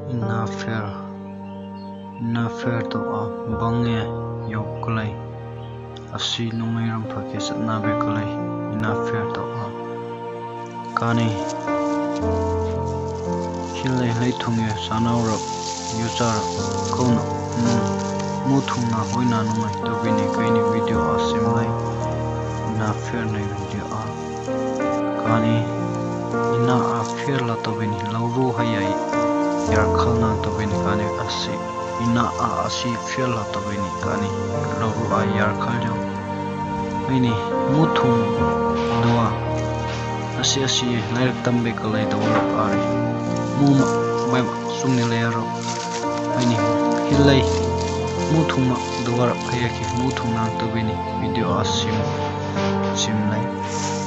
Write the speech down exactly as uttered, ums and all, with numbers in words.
ina fair ina fair to a bange yok klai asi numai ram phake satna be klai ina fair to a kani hilai lai thunge sanaura yuchar kono mu thungna hoina numai to bini kaini video asim lai ina fair nei video a kani ina a fair la to bini lauru hayai yar khalna to bini kani asi ina a asi fair la to bini kani lauru a yar khaljo ini muthung doa asi asi lai tambe kalai do ari muma bai sungni layaro ini hilai muthung ma doar ayaki muthung na to bini video asim sim lai